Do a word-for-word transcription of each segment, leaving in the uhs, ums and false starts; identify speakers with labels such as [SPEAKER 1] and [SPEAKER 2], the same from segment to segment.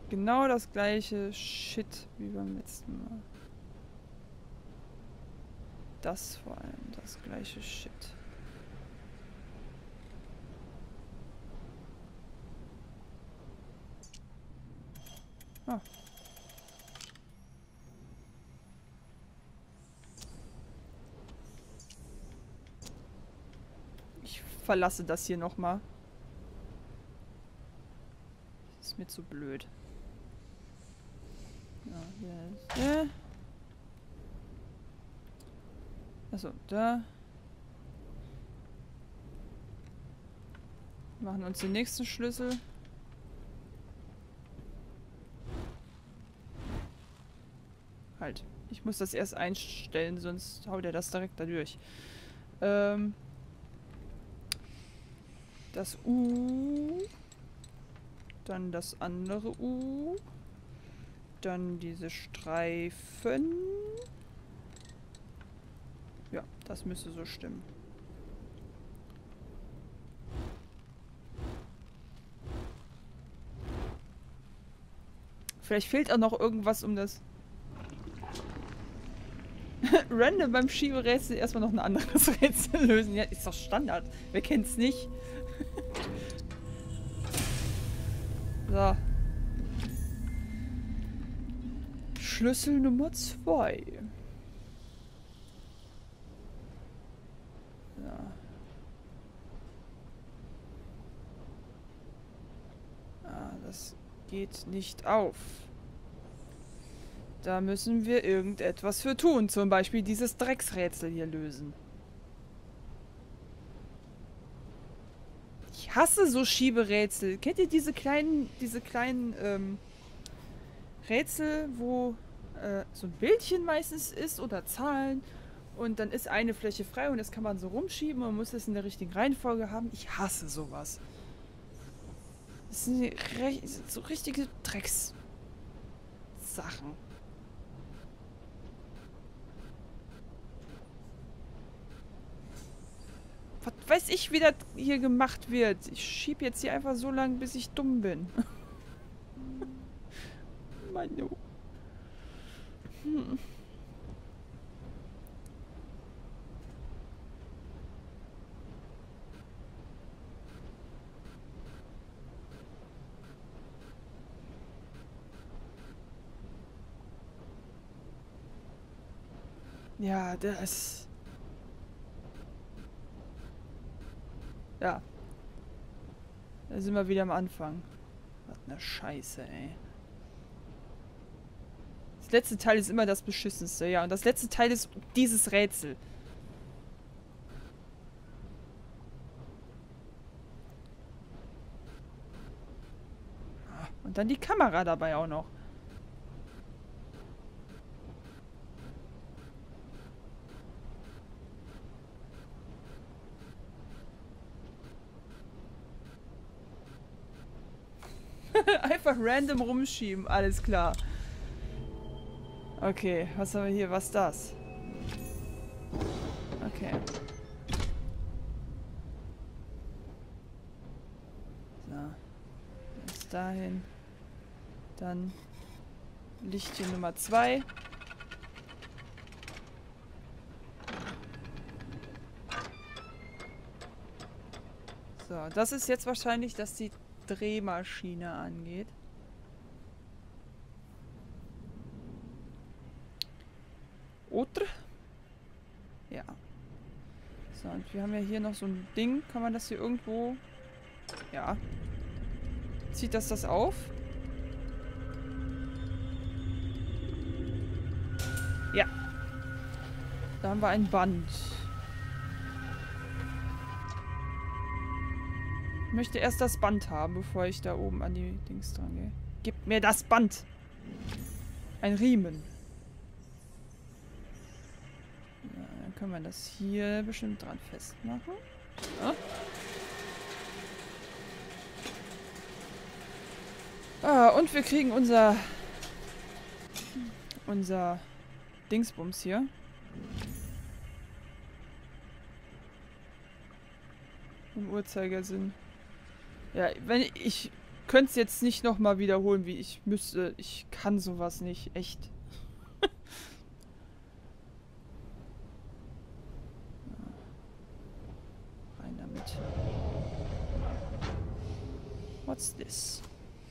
[SPEAKER 1] genau das gleiche Shit wie beim letzten Mal. Das vor allem, das gleiche Shit. Ah. Ich verlasse das hier nochmal. Das ist mir zu blöd. Ja, hier ist, äh. Achso, da. Machen uns den nächsten Schlüssel. Halt. Ich muss das erst einstellen, sonst haut er das direkt da durch. Ähm. Das U. Dann das andere U. Dann diese Streifen. Ja, das müsste so stimmen. Vielleicht fehlt auch noch irgendwas, um das random beim Schieberätsel erstmal noch ein anderes Rätsel lösen. Ja, ist doch Standard. Wer kennt's nicht? So. Schlüssel Nummer zwei. Ja. Ah, das geht nicht auf. Da müssen wir irgendetwas für tun. Zum Beispiel dieses Drecksrätsel hier lösen. Ich hasse so Schieberätsel. Kennt ihr diese kleinen, diese kleinen ähm, Rätsel, wo äh, so ein Bildchen meistens ist oder Zahlen und dann ist eine Fläche frei und das kann man so rumschieben und man muss es in der richtigen Reihenfolge haben? Ich hasse sowas. Das sind so richtige Dreckssachen. Was weiß ich, wie das hier gemacht wird. Ich schieb jetzt hier einfach so lange, bis ich dumm bin. Mann, no. Hm. Ja, das... Ja. Da sind wir wieder am Anfang. Was eine Scheiße, ey. Das letzte Teil ist immer das Beschissenste, ja. Und das letzte Teil ist dieses Rätsel. Und dann die Kamera dabei auch noch. Einfach random rumschieben, alles klar. Okay, was haben wir hier? Was ist das? Okay. So. Bis dahin. Dann Lichtchen Nummer zwei. So, das ist jetzt wahrscheinlich, dass die Drehmaschine angeht. Oder? Ja. So, und wir haben ja hier noch so ein Ding. Kann man das hier irgendwo... Ja. Zieht das das auf? Ja. Da haben wir ein Band. Ich möchte erst das Band haben, bevor ich da oben an die Dings dran gehe. Gib mir das Band! Ein Riemen. Ja, dann können wir das hier bestimmt dran festmachen. Ja. Ah, und wir kriegen unser... unser Dingsbums hier. Im Uhrzeigersinn. Ja, wenn ich könnte es jetzt nicht nochmal wiederholen, wie ich müsste. Ich kann sowas nicht. Echt. Rein damit. What's this?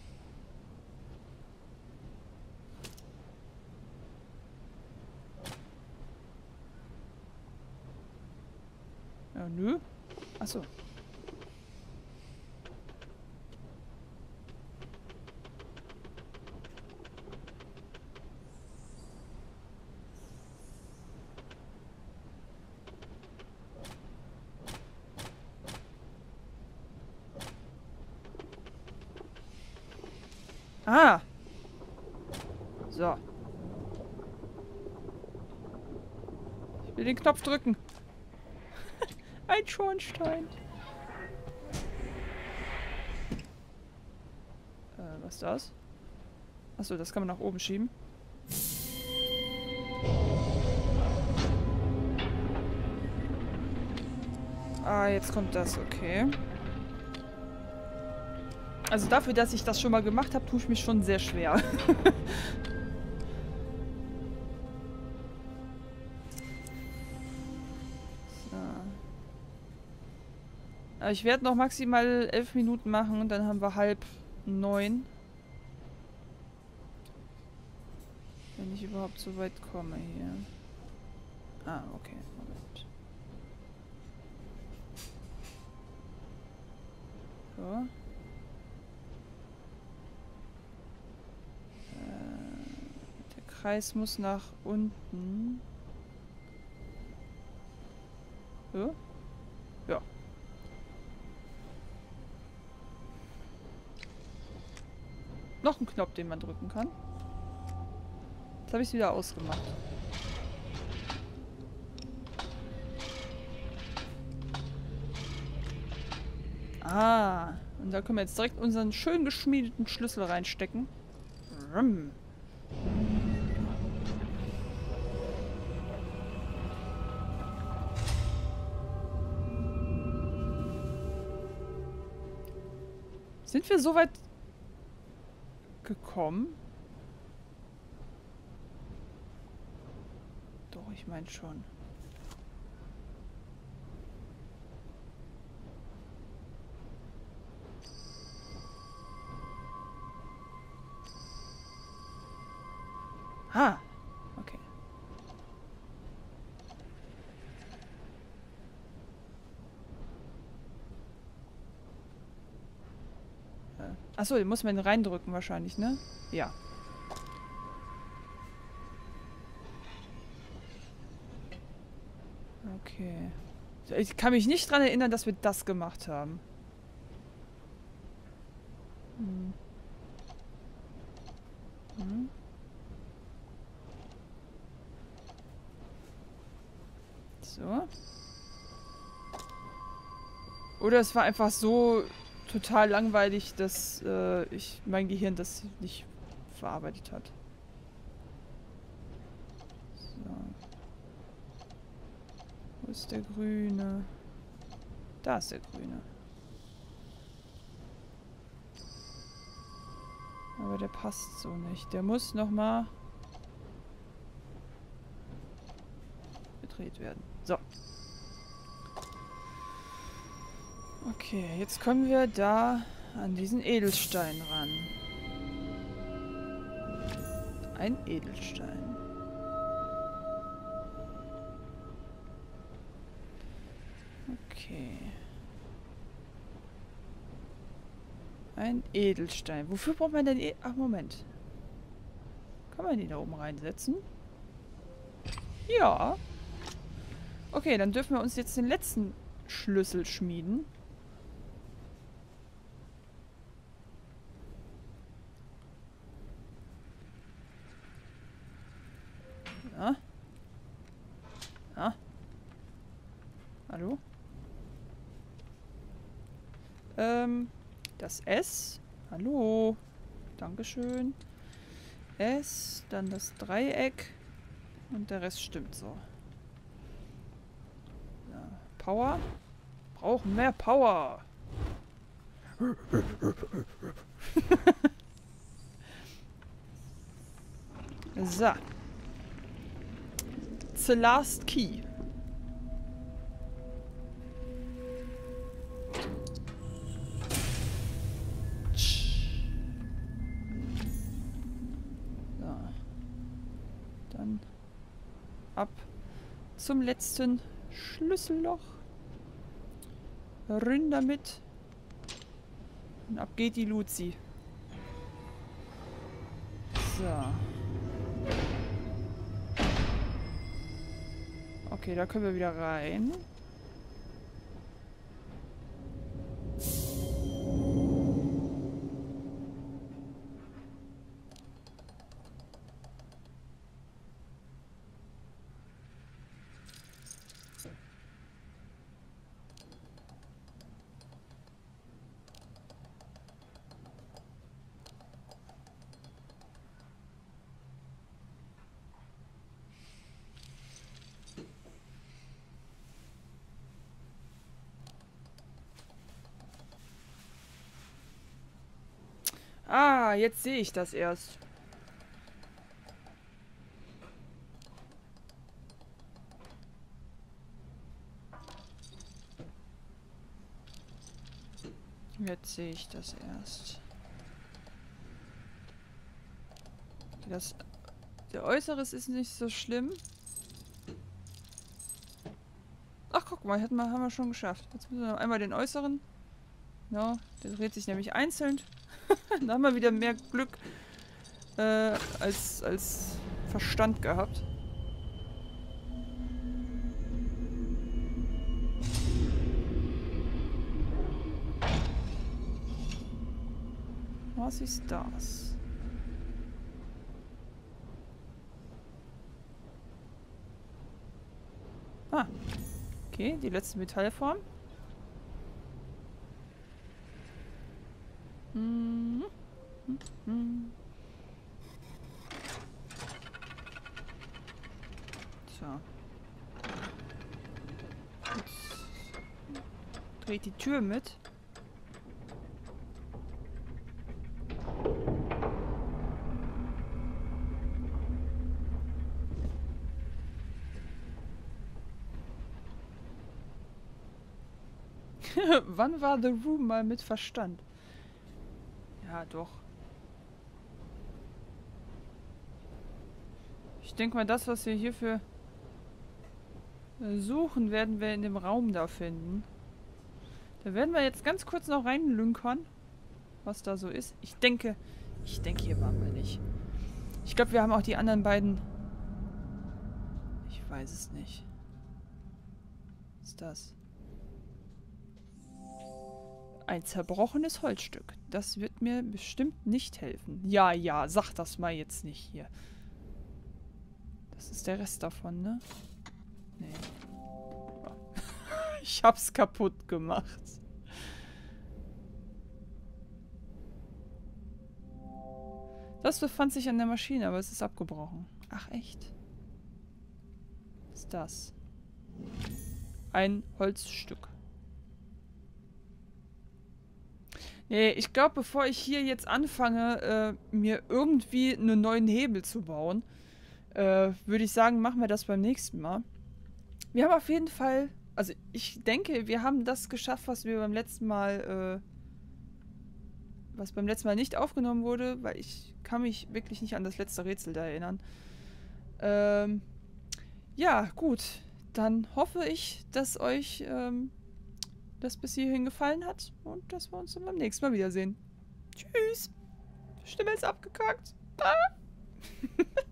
[SPEAKER 1] Ja, nö. Achso. Ah. So. Ich will den Knopf drücken. Ein Schornstein. Äh, was ist das? Achso, das kann man nach oben schieben. Ah, jetzt kommt das, okay. Also dafür, dass ich das schon mal gemacht habe, tue ich mich schon sehr schwer. So. Aber ich werde noch maximal elf Minuten machen und dann haben wir halb neun. Wenn ich überhaupt so weit komme hier. Ah, okay. Moment. So. Kreis muss nach unten. So? Ja. Noch ein Knopf, den man drücken kann. Jetzt habe ich es wieder ausgemacht. Ah. Und da können wir jetzt direkt unseren schön geschmiedeten Schlüssel reinstecken. Rum. Sind wir so weit gekommen? Doch, ich meine schon. Ah, okay. Achso, den muss man reindrücken wahrscheinlich, ne? Ja. Okay. Ich kann mich nicht dran erinnern, dass wir das gemacht haben. Hm. Hm. So. Oder es war einfach so total langweilig, dass äh, ich mein Gehirn das nicht verarbeitet hat. So. Wo ist der Grüne? Da ist der Grüne. Aber der passt so nicht. Der muss nochmal gedreht werden. So. Okay, jetzt kommen wir da an diesen Edelstein ran. Ein Edelstein. Okay. Ein Edelstein. Wofür braucht man denn... E Ach, Moment. Kann man den da oben reinsetzen? Ja. Okay, dann dürfen wir uns jetzt den letzten Schlüssel schmieden. Ja. Ja. Hallo? Ähm, das S. Hallo. Dankeschön. S, dann das Dreieck. Und der Rest stimmt so. Ja. Power. Brauchen mehr Power. So. The last key. So. Dann ab zum letzten Schlüsselloch. Rin damit. Und ab geht die Luzi. So. Okay, da können wir wieder rein. Ah, jetzt sehe ich das erst. Jetzt sehe ich das erst. Das, der Äußeres ist nicht so schlimm. Ach, guck mal, hätten wir, haben wir schon geschafft. Jetzt müssen wir noch einmal den Äußeren. Ja, der dreht sich nämlich einzeln. Dann haben wir wieder mehr Glück äh, als, als Verstand gehabt. Was ist das? Ah. Okay, die letzte Metallform. Hm. Hm. Hm. So. Jetzt dreht die Tür mit. Wann war The Room mal mit Verstand? Ja, doch. Ich denke mal, das, was wir hierfür suchen, werden wir in dem Raum da finden. Da werden wir jetzt ganz kurz noch reinlünkern, was da so ist. Ich denke, ich denke, hier waren wir nicht. Ich glaube, wir haben auch die anderen beiden... Ich weiß es nicht. Was ist das? Ein zerbrochenes Holzstück. Das wird mir bestimmt nicht helfen. Ja, ja, sag das mal jetzt nicht hier. Das ist der Rest davon, ne? Nee. Oh. Ich hab's kaputt gemacht. Das befand sich an der Maschine, aber es ist abgebrochen. Ach, echt? Was ist das? Ein Holzstück. Nee, ich glaube, bevor ich hier jetzt anfange, äh, mir irgendwie einen neuen Hebel zu bauen, äh, würde ich sagen, machen wir das beim nächsten Mal. Wir haben auf jeden Fall, also ich denke, wir haben das geschafft, was wir beim letzten Mal, äh, was beim letzten Mal nicht aufgenommen wurde, weil ich kann mich wirklich nicht an das letzte Rätsel da erinnern. Ähm, ja, gut. Dann hoffe ich, dass euch, ähm, das bis hierhin gefallen hat und dass wir uns dann beim nächsten Mal wiedersehen. Tschüss. Stimme ist abgekackt. Ah.